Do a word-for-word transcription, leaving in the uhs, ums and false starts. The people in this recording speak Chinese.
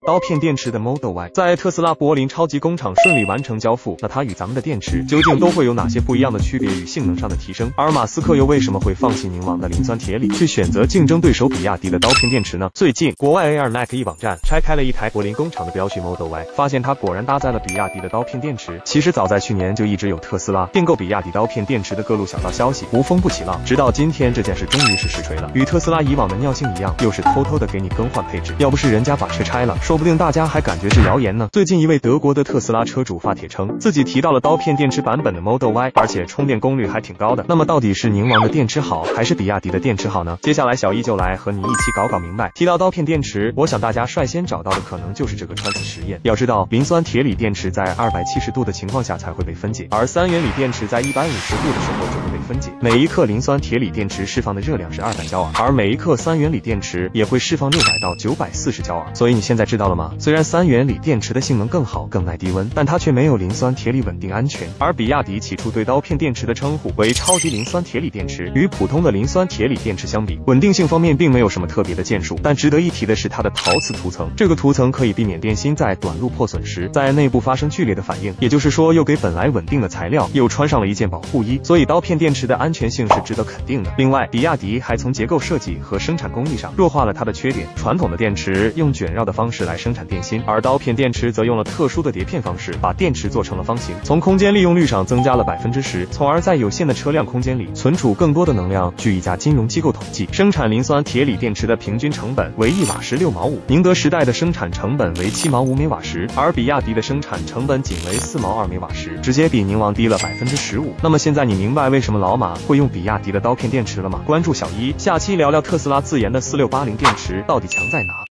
刀片电池的 Model Y 在特斯拉柏林超级工厂顺利完成交付，那它与咱们的电池究竟都会有哪些不一样的区别与性能上的提升？而马斯克又为什么会放弃宁王的磷酸铁锂，去选择竞争对手比亚迪的刀片电池呢？最近，国外 A R Mac 一网站拆开了一台柏林工厂的标序 Model Y， 发现它果然搭载了比亚迪的刀片电池。其实早在去年就一直有特斯拉订购比亚迪刀片电池的各路小道消息，无风不起浪，直到今天这件事终于是实锤了。与特斯拉以往的尿性一样，又是偷偷的给你更换配置，要不是人家把车拆了，说不定大家还感觉是谣言呢。最近一位德国的特斯拉车主发帖称，自己提到了刀片电池版本的 Model Y， 而且充电功率还挺高的。那么到底是宁王的电池好，还是比亚迪的电池好呢？接下来小易就来和你一起搞搞明白。提到刀片电池，我想大家率先找到的可能就是这个川子实验。要知道，磷酸铁锂电池在二百七十度的情况下才会被分解，而三元锂电池在一百五十度的时候就会被分解。每一克磷酸铁锂电池释放的热量是二百焦耳，而每一克三元锂电池也会释放六百到九百四十焦耳。所以你现在知道了吗？虽然三元锂电池的性能更好，更耐低温，但它却没有磷酸铁锂稳定安全。而比亚迪起初对刀片电池的称呼为超级磷酸铁锂电池，与普通的磷酸铁锂电池相比，稳定性方面并没有什么特别的建树。但值得一提的是它的陶瓷涂层，这个涂层可以避免电芯在短路破损时在内部发生剧烈的反应，也就是说又给本来稳定的材料又穿上了一件保护衣，所以刀片电池的安全性是值得肯定的。另外，比亚迪还从结构设计和生产工艺上弱化了它的缺点。传统的电池用卷绕的方式来生产电芯，而刀片电池则用了特殊的碟片方式，把电池做成了方形，从空间利用率上增加了百分之十，从而在有限的车辆空间里存储更多的能量。据一家金融机构统计，生产磷酸铁锂电池的平均成本为一瓦时六毛五，宁德时代的生产成本为七毛五每瓦时，而比亚迪的生产成本仅为四毛二每瓦时，直接比宁王低了百分之十五。那么现在你明白为什么老马会用比亚迪的刀片电池了吗？关注小一，下期聊聊特斯拉自研的四六八零电池到底强在哪。